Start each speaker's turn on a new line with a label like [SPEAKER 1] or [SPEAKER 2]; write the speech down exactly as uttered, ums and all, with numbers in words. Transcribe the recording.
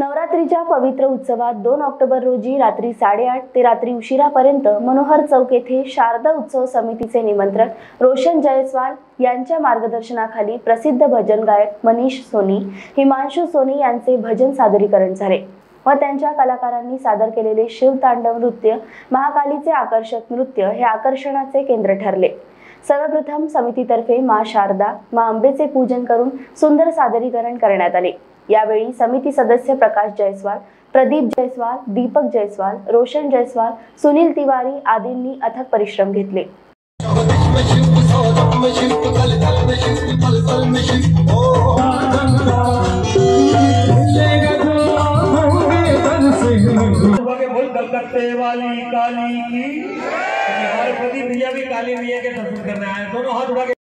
[SPEAKER 1] नवरात्रीच्या पवित्र उत्सवात दोन ऑक्टोबर रोजी रात्री साडेआठ ते रात्री उशिरापर्यंत मनोहर चौक येथे शारदा उत्सव समितीचे निमंत्रक रोशन जयस्वाल यांच्या मार्गदर्शनाखाली प्रसिद्ध भजन गायक मनीष सोनी, हिमांशु सोनी यांचे भजन सादरीकरण झाले व त्यांच्या कलाकारांनी सादर केलेले शिवतांडव नृत्य, महाकालीचे आकर्षक नृत्य हे आकर्षणाचे केंद्र ठरले। सर्वप्रथम समितीतर्फे मां शारदा, मां अंबेचे पूजन करून सुंदर सादरीकरण करण्यात आले। यावेळी समिती सदस्य प्रकाश जयस्वाल, प्रदीप जयस्वाल, दीपक जयस्वाल, रोशन जयस्वाल, सुनील तिवारी आदींनी अथक परिश्रम घेतले।
[SPEAKER 2] वाली काली की हमारे प्रदीप भैया भी काली भैया के दर्शन करने आए, दोनों हाथ उठा के